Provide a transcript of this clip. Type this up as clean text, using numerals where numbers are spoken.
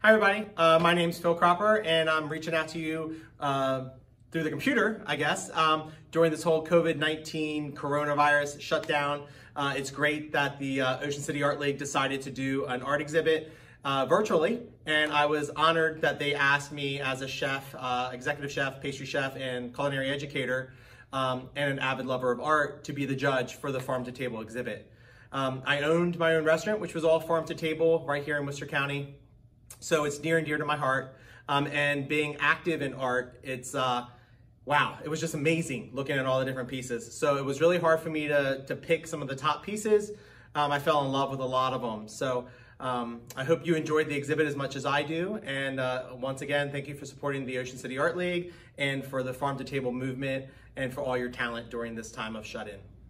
Hi everybody, my name's Phil Cropper and I'm reaching out to you through the computer, I guess, during this whole COVID-19 coronavirus shutdown. It's great that the Ocean City Art League decided to do an art exhibit virtually, and I was honored that they asked me as a chef, executive chef, pastry chef, and culinary educator, and an avid lover of art to be the judge for the Farm to Table exhibit. I owned my own restaurant, which was all farm to table right here in Worcester County. So it's near and dear to my heart, and being active in art, it's, wow, it was just amazing looking at all the different pieces. So it was really hard for me to pick some of the top pieces. I fell in love with a lot of them. So I hope you enjoyed the exhibit as much as I do. And once again, thank you for supporting the Ocean City Art League and for the Farm to Table movement and for all your talent during this time of shut-in.